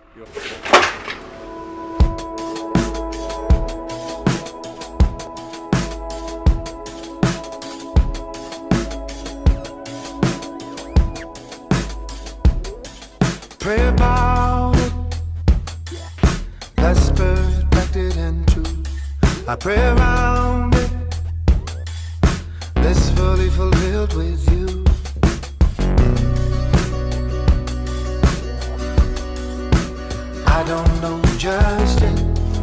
Pray about it, that's perfected and true. I pray around it, that's fully fulfilled with you. I don't know just yet,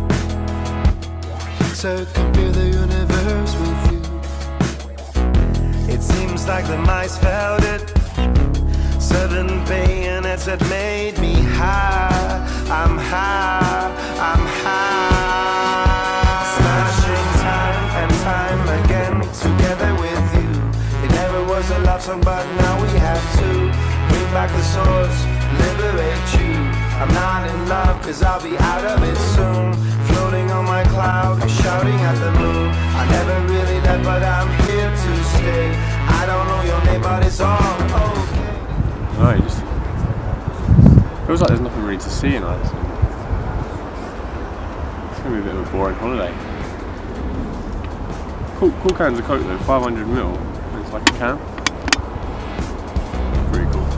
circumvent the universe with you. It seems like the mice felt it. 7 bayonets that made me high. I'm high, I'm high. Smashing time and time again together with you. It never was a love song, but now we have to bring back the source, liberate you. I'm not in love, cause I'll be out of it soon. Floating on my cloud, shouting at the moon. I never really left, but I'm here to stay. I don't know your name, but it's all okay. No, it just feels like there's nothing really to see in Iceland. It's going to be a bit of a boring holiday. Cool cans of Coke though, 500ml. It's like a can. Pretty cool.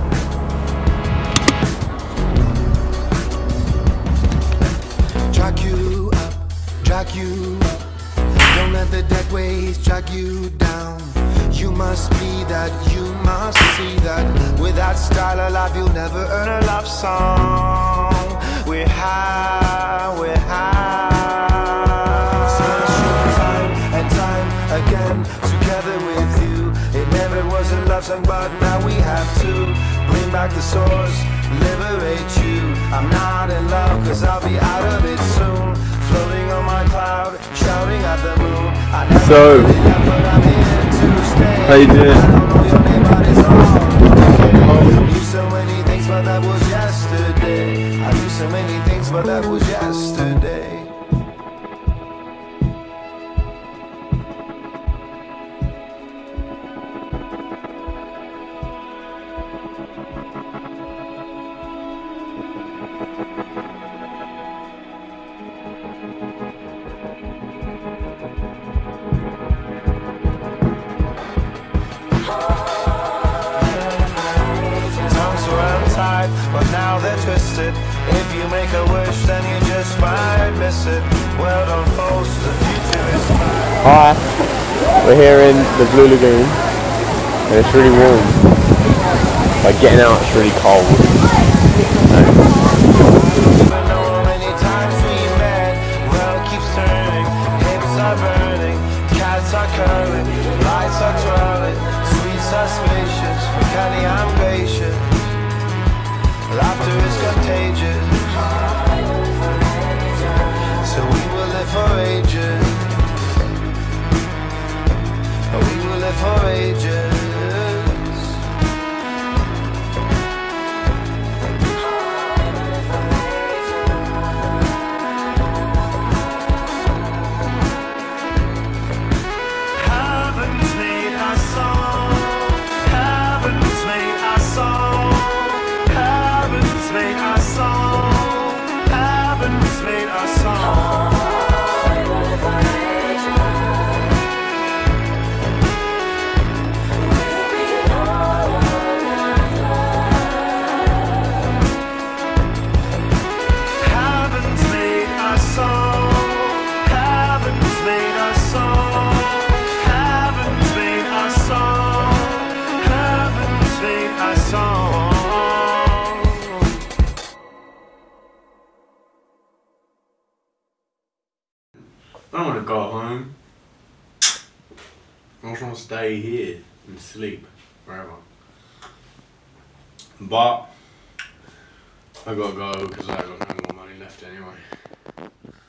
Drag you up, drag you up. Don't let the dead waves drag you down. You must be that, you must see that. With that style of life, you'll never earn a love song. We're high, we're high. Smashing time and time again together with you. It never was a love song, but now we have to bring back the source, liberate you. I'm not in love, cause I'll be out of it soon. Floating on my cloud, shouting at the moon. I never really left, but I'm here to stay. How you doing? I don't know your name, but it's all okay. I do so many things, but that was yesterday. I do so many things, but that was yesterday. But now they're twisted. If you make a wish, then you just might miss it. Well, don't force, the future is mine. Hi, we're here in the Blue Lagoon and it's really warm. Like getting out, it's really cold. Lights are twirling, sweet suspicious, Candy, I'm patient. Laughter is contagious, so we will live for ages. We will live for ages. Heaven's made our song. Heaven's made our song. Heaven's made our song. Heaven's made our song. Heaven's made our song. Heaven's made our song. Heaven's made our song. Heaven's made our song. I don't want to go home. I just want to stay here and sleep forever. But I gotta go because I got no more money left anyway.